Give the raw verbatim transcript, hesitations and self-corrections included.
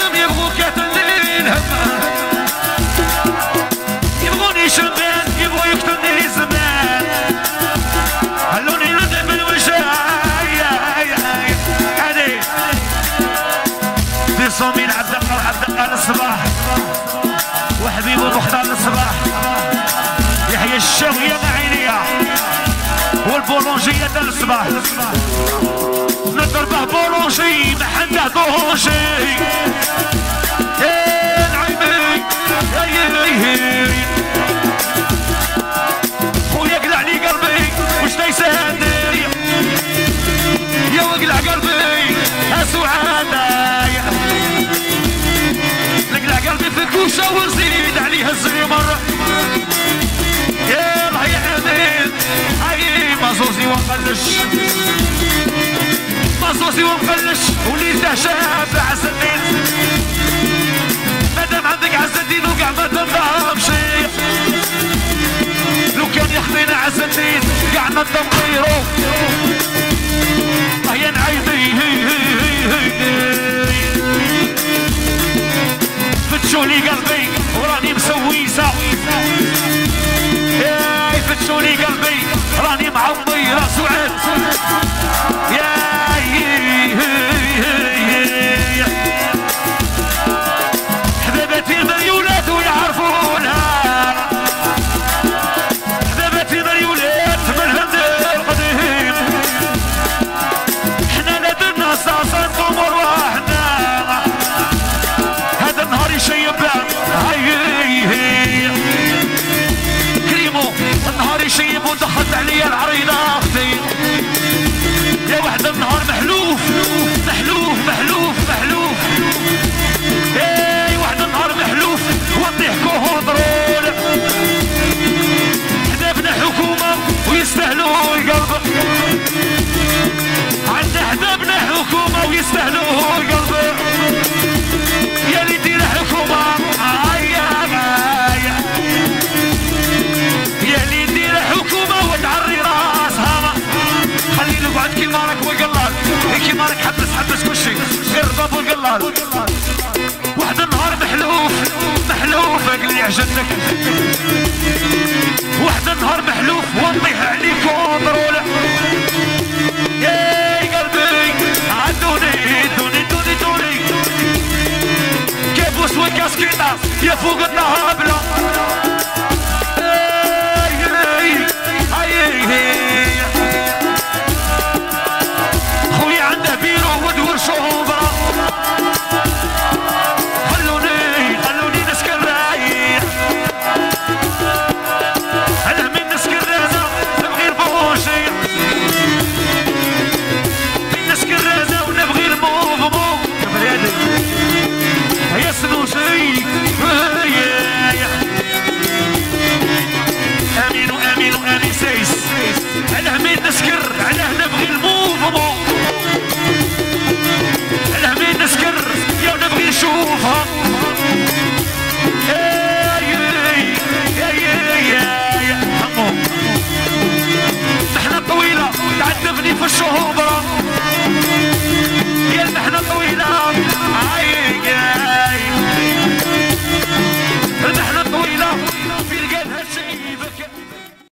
يخدم يبغوا كاتلني الهم يبغوني شبان يبغوا يقتلني زمان خلوني ندعم الوجه هادي بيصومين عالدقة وعالدقة للصباح وحبيبو مختار للصباح يحيى الشاوية معينية والبولونجية تاع الصباح نضربه بولونجي ما عنده طونجي يا نعيمي خويا قلع لي قلبي وش تيساني يا وقلع قلبي اسوعاني نقلع قلبي في الكوشة ونزيد عليها الزمر يا الله يا حنين هاي مازوزي ونقلش مازوزي ونقلش وليته شاب عز الدين مادام عندك عز الدين وقع ما تنضمشي لو كان يخفينا عز الدين قاع ما تنطيرو اه يا نعيمي فتشولي قلبي وراني مسويسة ياي فتشولي قلبي راني معمي راس وعين ياي حبيبتي المريولات ويعرفونها حبيبتي المريولات من الهند القديم حنا لا درنا صاصا نقوم رواحنا هذا النهار يشيب هاي كريمو النهار يشيب ودخلت عليا العريضة اختي يا واحد النهار محلوف محلوف محلوف محلوف اي واحد النهار محلوف وضيحكو هضرول حبابنا حكومة ويستاهلوا القلب عندنا حبابنا حكومة ويستاهلوا القلب يا اللي دير حكومة آيا آيا يا اللي دير حكومة وتعري راسها خلي نقعد كيما راك وقلال كيما راك حبس حبس كل شيء غير الباب والقلال واحد النهار محلوف محلوف قال لي عجبتك واحد النهار محلوف ونطيح عليك ونضرول ياي قلبي عدوني دوني دوني دوني كابوس وكاسكيطة يا فوق النهار بلا